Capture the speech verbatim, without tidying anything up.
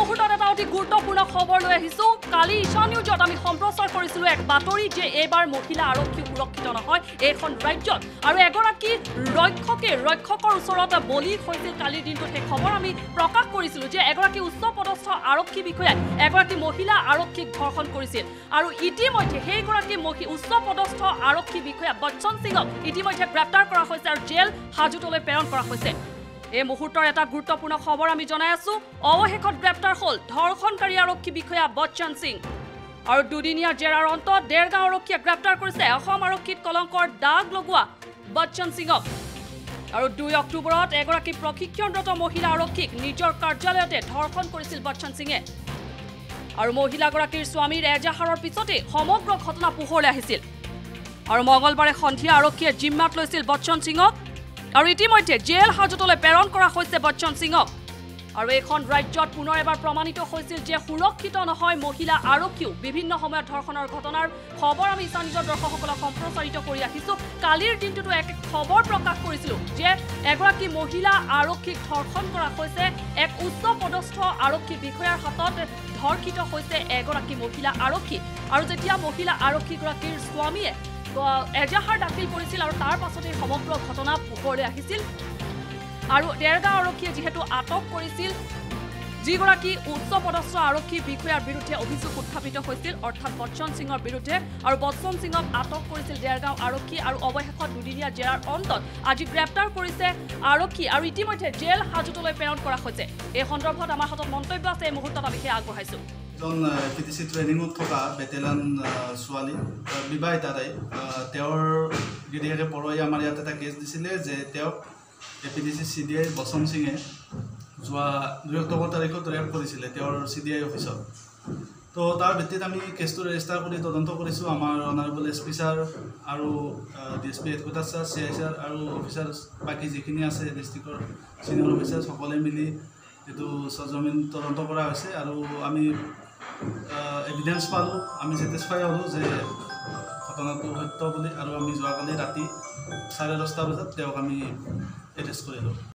মুহূৰ্তত এটা অতি গুৰুত্বপূৰ্ণ খবৰ লৈ আহিছো। কালি ঈশান নিউজত আমি সম্প্ৰচাৰ কৰিছিলো এক বাতৰি যে এইবাৰ মহিলা আৰক্ষী সুৰক্ষিত নহয় এইখন ৰাজ্যত আৰু এগৰাকী ৰক্ষকে ৰক্ষকৰ ওচৰত বলি হৈছিল। কালিৰ দিনটোত সেই খবৰ আমি প্ৰকাশ কৰিছিলো যে এগৰাকী উচ্চ পদস্থ আৰক্ষী বিষয়াই এগৰাকী মহিলা আৰক্ষীক ধৰ্ষণ কৰিছিল আৰু ইতিমধ্যে সেইগৰাকী উচ্চ পদস্থ আৰক্ষী বিষয়া বচ্চন সিঙক ইতিমধ্যে গ্ৰেপ্তাৰ কৰা হৈছে আৰু জেল হাজতলৈ প্ৰেৰণ কৰা হৈছে। এই মুহূৰ্তৰ এটা গুৰুত্বপূৰ্ণ খবৰ আমি জনাই আছো। অৱশেষত গ্ৰেপ্তাৰ হল ধৰ্ষণকাৰী আৰক্ষী বিষয়া বচ্চন সিং আৰু দুদিনীয়া জেৰাৰ অন্তত দেৰগাঁও আৰক্ষীয়ে গ্ৰেপ্তাৰ কৰিছে অসম আৰক্ষীত কলংকৰ দাগ লগোৱা বচ্চন সিঙক। আৰু দুই অক্টোবৰত এগৰাকী প্ৰশিক্ষণৰত মহিলা আৰক্ষীক নিজৰ কাৰ্যালয়তে ধৰ্ষণ কৰিছিল বচ্চন সিঙে আৰু মহিলাগৰাকীৰ স্বামীৰ এজাহাৰৰ পিছতে সমগ্ৰ ঘটনা পোহৰলৈ আহিছিল আৰু মঙলবাৰে সন্ধিয়া আৰক্ষীয়ে জিম্মাত লৈছিল বচ্চন সিঙক আৰু ইতিমধ্যে জেল হাজতলৈ প্ৰেৰণ কৰা হৈছে বচ্চন সিঙক। আৰু এইখন ৰাজ্যত পুনৰ এবাৰ প্ৰমাণিত হৈছিল যে সুৰক্ষিত নহয় মহিলা আৰক্ষীও। বিভিন্ন সময়ত ধৰ্ষণৰ ঘটনাৰ খবৰ আমি ঈশান নিউজৰ দৰ্শকসকলক সম্প্ৰচাৰিত কৰি ৰাখিছো। কালিৰ দিনটোতো এক খবৰ প্ৰকাশ কৰিছিলো যে এগৰাকী মহিলা আৰক্ষীক ধৰ্ষণ কৰা হৈছে। এক উচ্চ পদস্থ আৰক্ষী বিষয়াৰ হাতত ধৰ্ষিত হৈছে এগৰাকী মহিলা আৰক্ষী আৰু যেতিয়া মহিলা আৰক্ষীগৰাকীৰ স্বামীয়ে এজাহাৰ দাখিল কৰিছিল আৰু তাৰ পাছতে সমগ্ৰ ঘটনা পোহৰলৈ আহিছিল আৰু দেৰগাঁও আৰক্ষীয়ে যিহেতু আটক কৰিছিল যিগৰাকী উচ্চ পদস্থ আৰক্ষী বিষয়াৰ বিৰুদ্ধে অভিযোগ উত্থাপিত হৈছিল অৰ্থাৎ বচ্চন সিঙৰ বিৰুদ্ধে আৰু বচ্চন সিঙক আটক কৰিছিল দেৰগাঁও আৰক্ষী আৰু অৱশেষত দুদিনীয়া জেৰাৰ অন্তত আজি গ্ৰেপ্তাৰ কৰিছে আৰক্ষী আৰু ইতিমধ্যে জেল হাজতলৈ প্ৰেৰণ কৰা হৈছে। এই সন্দৰ্ভত আমাৰ হাতত মন্তব্য আছে। এই মুহূৰ্তত আমি সেয়া আগবঢ়াইছো। এজন পি টি চি ট্ৰেইনিঙত থকা বেটেলিয়ান ছোৱালী বিবাহিতা তাই তেওঁৰ গিৰিয়েকে পৰহি আমাৰ ইয়াত এটা কেছ দিছিলে যে তেওঁক A P D C C D I Bachchan সিঙে যোৱা দুই অক্টোবৰ তাৰিখত ৰেপ কৰিছিলে তেওঁৰ চি ডি আই অফিচত। তো তাৰ ভিত্তিত আমি কেছটো ৰেজিষ্টাৰ কৰি তদন্ত কৰিছোঁ। আমাৰ অনাৰেবল এছ পি ছাৰ আৰু D S P headquarter sir C I sir আৰু অফিচাৰ বাকী যিখিনি আছে ডিষ্ট্ৰিক্টৰ ছিনিয়ৰ অফিচাৰ সকলোৱে মিলি এইটো সজমিন তদন্ত কৰা হৈছে আৰু আমি এভিডেন্স পালোঁ। আমি ছেটিছফাই হ'লোঁ যে ঘটনাটো সত্য বুলি আৰু আমি যোৱাকালি ৰাতি চাৰে দহটা বজাত তেওঁক আমি এৰেষ্ট কৰিলোঁ।